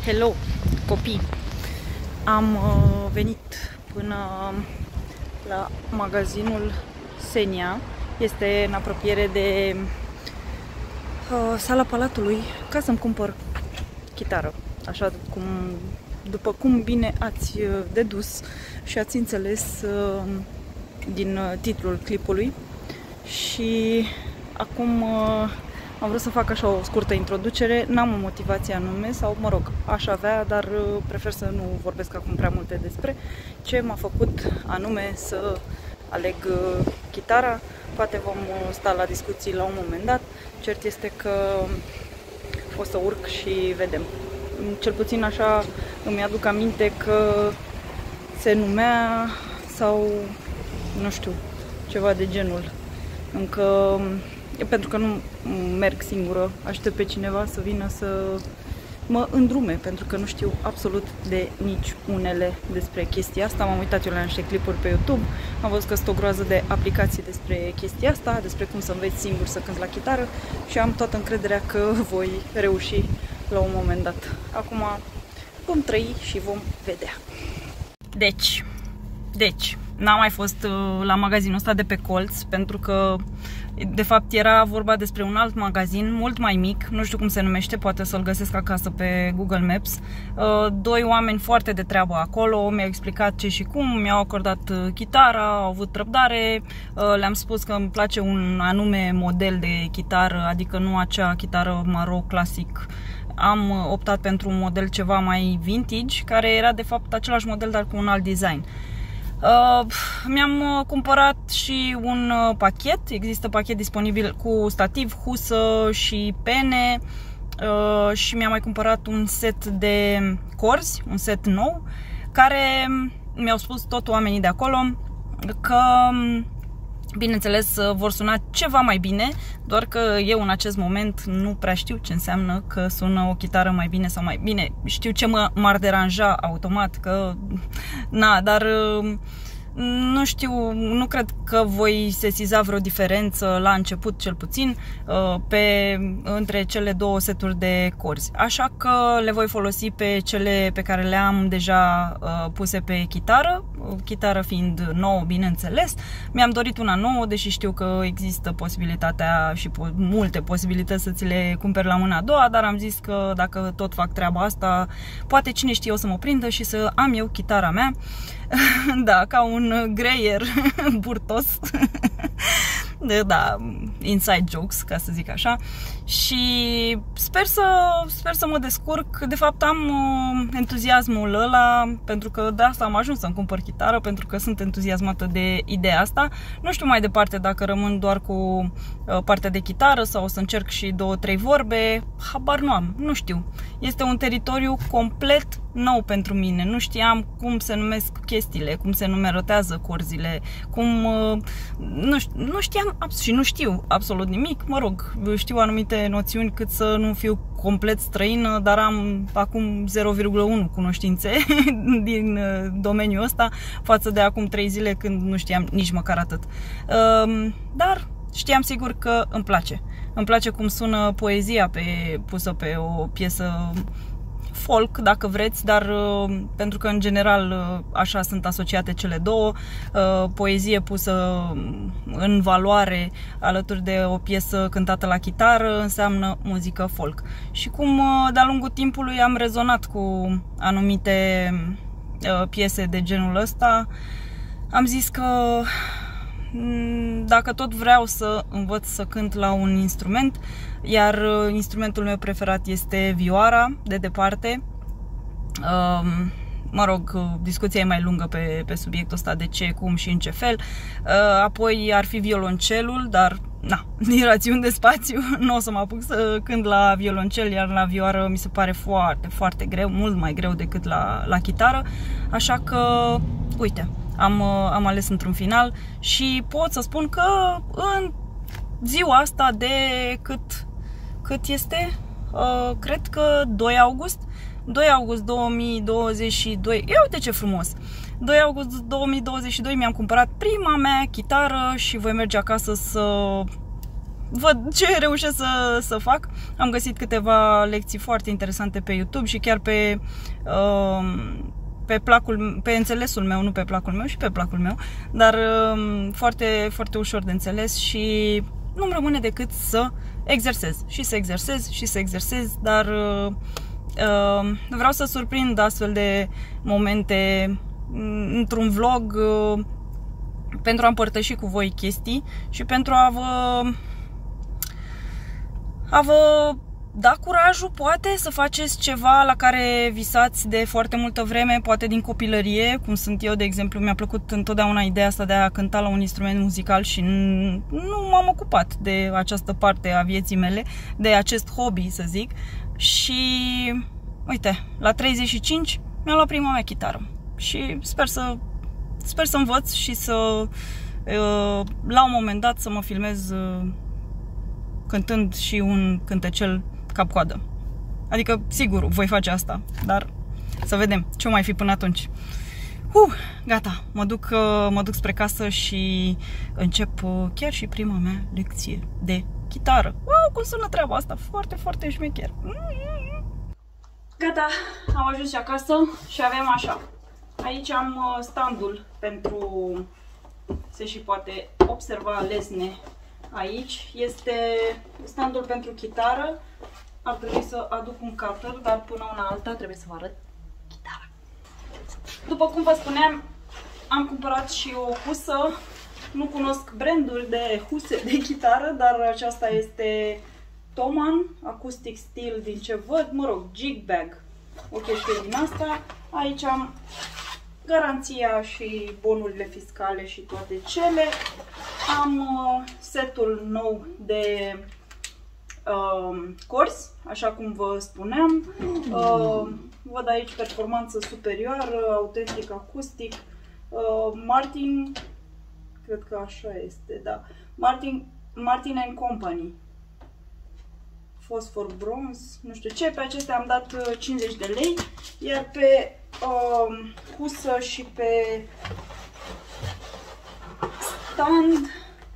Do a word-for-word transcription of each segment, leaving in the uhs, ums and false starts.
Hello, copii! Am uh, venit până la magazinul Senia. Este în apropiere de uh, sala Palatului ca să-mi cumpăr chitară. Așa cum, după cum bine ați dedus și ați înțeles uh, din uh, titlul clipului. Și acum uh, am vrut să fac așa o scurtă introducere. N-am o motivație anume, sau mă rog, aș avea, dar prefer să nu vorbesc acum prea multe despre ce m-a făcut anume să aleg chitara. Poate vom sta la discuții la un moment dat. Cert este că o să urc și vedem. Cel puțin așa îmi aduc aminte că se numea sau nu știu, ceva de genul. Încă pentru că nu merg singură, aștept pe cineva să vină să mă îndrume, pentru că nu știu absolut de nici unele despre chestia asta. M-am uitat eu la niște clipuri pe YouTube, am văzut că sunt o groază de aplicații despre chestia asta, despre cum să înveți singur să cânti la chitară și am toată încrederea că voi reuși la un moment dat. Acum vom trăi și vom vedea. Deci, deci, n-am mai fost la magazinul ăsta de pe colț, pentru că de fapt era vorba despre un alt magazin, mult mai mic, nu știu cum se numește, poate să-l găsesc acasă pe Google Maps. Doi oameni foarte de treabă acolo, mi-au explicat ce și cum, mi-au acordat chitara, au avut răbdare, le-am spus că îmi place un anume model de chitară, adică nu acea chitară maro clasic. Am optat pentru un model ceva mai vintage, care era de fapt același model, dar cu un alt design. Uh, mi-am cumpărat și un uh, pachet, există pachet disponibil cu stativ, husă și pene uh, și mi-am mai cumpărat un set de corzi, un set nou, care mi-au spus tot oamenii de acolo că, bineînțeles, vor suna ceva mai bine, doar că eu în acest moment nu prea știu ce înseamnă că sună o chitară mai bine sau mai bine. Știu ce m-ar deranja automat, că na, dar nu știu, nu cred că voi sesiza vreo diferență la început, cel puțin, pe, între cele două seturi de corzi. Așa că le voi folosi pe cele pe care le am deja puse pe chitară, chitară fiind nouă, bineînțeles. Mi-am dorit una nouă, deși știu că există posibilitatea și po multe posibilități să ți le cumperi la mâna a doua, dar am zis că dacă tot fac treaba asta, poate cine știe o să mă prindă și să am eu chitara mea. Da, ca un greier burtos. Da, inside jokes, ca să zic așa. Și sper să, sper să mă descurc. De fapt am entuziasmul ăla, pentru că de asta am ajuns să-mi cumpăr chitară, pentru că sunt entuziasmată de ideea asta. Nu știu mai departe dacă rămân doar cu partea de chitară sau o să încerc și două, trei vorbe. Habar nu am, nu știu. Este un teritoriu complet nou pentru mine. Nu știam cum se numesc chestiile, cum se numerotează corzile, cum... Nu, știu, nu știam și nu știu absolut nimic. Mă rog, știu anumite noțiuni cât să nu fiu complet străină, dar am acum zero virgulă unu cunoștințe din domeniul ăsta față de acum trei zile când nu știam nici măcar atât. Dar știam sigur că îmi place. Îmi place cum sună poezia pe, pusă pe o piesă folk, dacă vreți, dar uh, pentru că în general uh, așa sunt asociate cele două, uh, poezie pusă în valoare alături de o piesă cântată la chitară înseamnă muzică folk. Și cum uh, de-a lungul timpului am rezonat cu anumite uh, piese de genul ăsta, am zis că dacă tot vreau să învăț să cânt la un instrument, iar instrumentul meu preferat este vioara, de departe. Mă rog, discuția e mai lungă pe, pe subiectul ăsta, de ce, cum și în ce fel. Apoi ar fi violoncelul, dar na, din rațiuni de spațiu nu o să mă apuc să cânt la violoncel, iar la vioară mi se pare foarte, foarte greu, mult mai greu decât la, la chitară. Așa că, uite, am, am ales într-un final și pot să spun că în ziua asta de cât, cât este, uh, cred că doi august, doi august două mii douăzeci și doi, ia uite ce frumos, doi august două mii douăzeci și doi mi-am cumpărat prima mea chitară și voi merge acasă să văd ce reușesc să, să fac. Am găsit câteva lecții foarte interesante pe YouTube și chiar pe, uh, pe placul, pe înțelesul meu, nu pe placul meu și pe placul meu, dar uh, foarte, foarte ușor de înțeles și nu-mi rămâne decât să exersez și să exersez și să exersez, dar uh, uh, vreau să surprind astfel de momente într-un vlog uh, pentru a împărtăși cu voi chestii și pentru a vă a vă da curajul, poate, să faceți ceva la care visați de foarte multă vreme, poate din copilărie, cum sunt eu, de exemplu. Mi-a plăcut întotdeauna ideea asta de a cânta la un instrument muzical și nu m-am ocupat de această parte a vieții mele, de acest hobby, să zic. Și, uite, la treizeci și cinci mi-am luat prima mea chitară și sper să, sper să învăț și să, la un moment dat, să mă filmez cântând și un cântecel cap-coadă. Adică, sigur, voi face asta, dar să vedem ce mai fi până atunci. Uh, gata, mă duc, mă duc spre casă și încep chiar și prima mea lecție de chitară. Wow, cum sună treaba asta, foarte, foarte șmecher. Gata, am ajuns și acasă și avem așa. Aici am standul pentru, se și poate observa lesne. Aici este standul pentru chitară. Ar trebui să aduc un cutter, dar până una alta trebuie să vă arăt chitara. După cum vă spuneam, am cumpărat și o husă. Nu cunosc branduri de huse de chitară, dar aceasta este Thomann Acoustic Steel, din ce văd, mă rog, Jig Bag, o chestie din asta. Aici am garanția și bonurile fiscale și toate cele. Am uh, setul nou de uh, corzi, așa cum vă spuneam. Uh, văd aici performanță superioară, autentic acustic. Uh, Martin, cred că așa este, da. Martin, Martin and Company. Fosfor bronz, nu știu ce. Pe acestea am dat cincizeci de lei, iar pe uh, husă și pe stand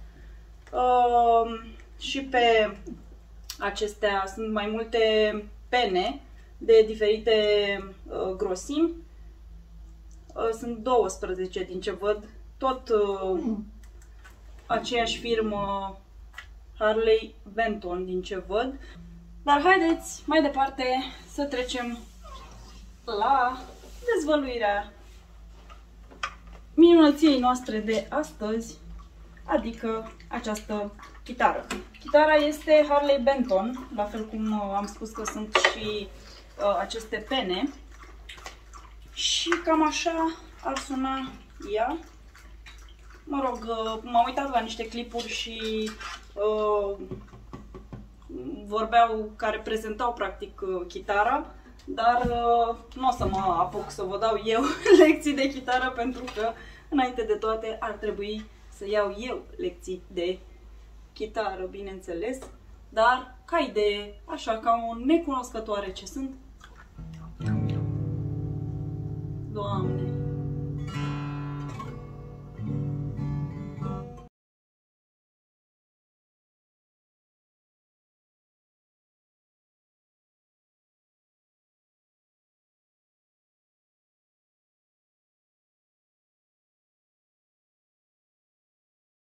uh, și pe acestea sunt mai multe pene de diferite uh, grosimi. Uh, sunt douăsprezece din ce văd, tot uh, aceeași firmă, Harley Benton, din ce văd. Dar haideți mai departe să trecem la dezvăluirea minunăției noastre de astăzi, adică această chitară. Chitara este Harley Benton, la fel cum am spus că sunt și uh, aceste pene. Și cam așa ar suna ea. Mă rog, uh, m-am uitat la niște clipuri și uh, vorbeau, care prezentau practic uh, chitara, dar uh, nu o să mă apuc să vă dau eu lecții de chitară, pentru că înainte de toate ar trebui să iau eu lecții de chitară, bineînțeles, dar ca idee, așa, ca o necunoscătoare ce sunt. Doamne!